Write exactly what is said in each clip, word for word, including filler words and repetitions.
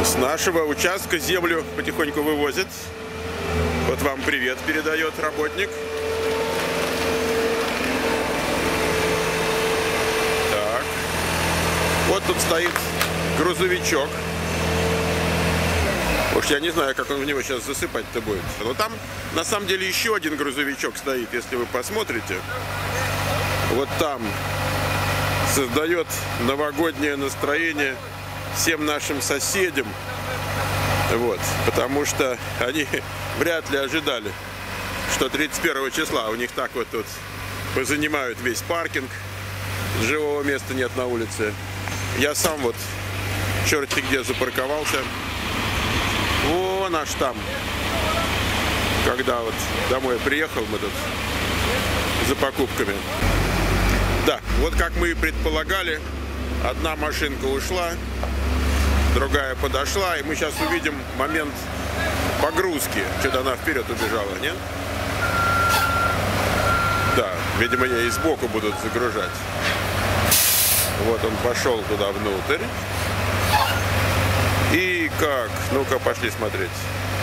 С нашего участка землю потихоньку вывозят. Вот вам привет передает работник. Так. Вот тут стоит грузовичок. Уж я не знаю, как он в него сейчас засыпать-то будет. Но там на самом деле еще один грузовичок стоит, если вы посмотрите. Вот там создает новогоднее настроение всем нашим соседям. Вот, потому что они вряд ли ожидали, что тридцать первого числа у них так вот тут позанимают весь паркинг. Живого места нет на улице. Я сам вот черти где запарковался. Вон аж там. Когда вот домой приехал, мы тут за покупками. Да, вот как мы и предполагали, одна машинка ушла, другая подошла, и мы сейчас увидим момент погрузки. Что-то она вперед убежала, нет? Да, видимо, ей сбоку будут загружать. Вот он пошел туда внутрь. И как? Ну-ка, пошли смотреть.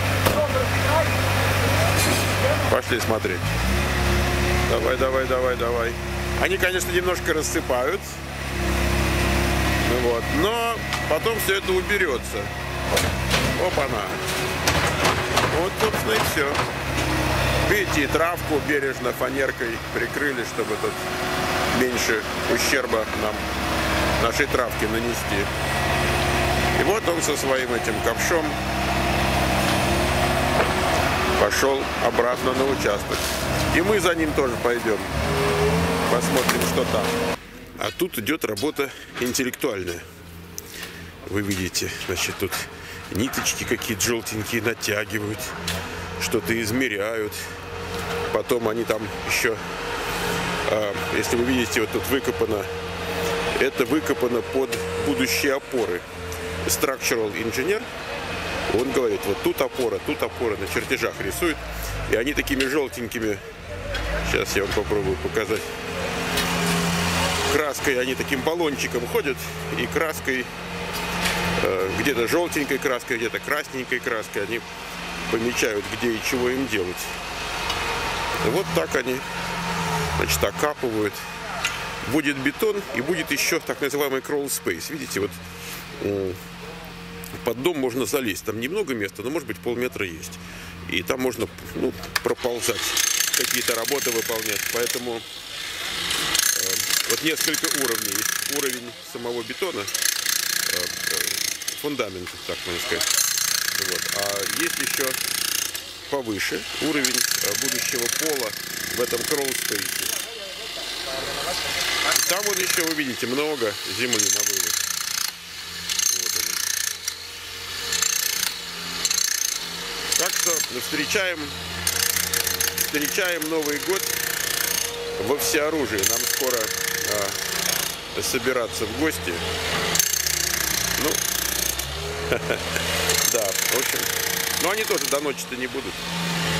Пошли смотреть. Давай, давай, давай, давай. Они, конечно, немножко рассыпают. Вот. Но потом все это уберется. Опа-на. Вот, собственно, и все. Видите, и травку бережно фанеркой прикрыли, чтобы тут меньше ущерба нам нашей травке нанести. И вот он со своим этим ковшом пошел обратно на участок. И мы за ним тоже пойдем. Посмотрим, что там. А тут идет работа интеллектуальная. Вы видите, значит, тут ниточки какие-то желтенькие натягивают, что-то измеряют. Потом они там еще, а, если вы видите, вот тут выкопано, это выкопано под будущие опоры. Structural Engineer, он говорит, вот тут опора, тут опора, на чертежах рисует. И они такими желтенькими, сейчас я вам попробую показать, краской, они таким баллончиком ходят, и краской, э, где-то желтенькой краской, где-то красненькой краской, они помечают, где и чего им делать. И вот так они, значит, окапывают. Будет бетон, и будет еще так называемый crawl space. Видите, вот э, под дом можно залезть. Там немного места, но может быть полметра есть. И там можно, ну, проползать, какие-то работы выполнять. Поэтому э, вот несколько уровней. Есть уровень самого бетона, э, фундамента, так можно сказать. Вот. А есть еще повыше уровень э, будущего пола в этом crawl space. Там вот еще, вы видите, много земли на вывоз. Вот они. Так что встречаем, встречаем Новый год во всеоружии. Нам скоро а, собираться в гости. Ну, да, в общем. Но они тоже до ночи-то не будут.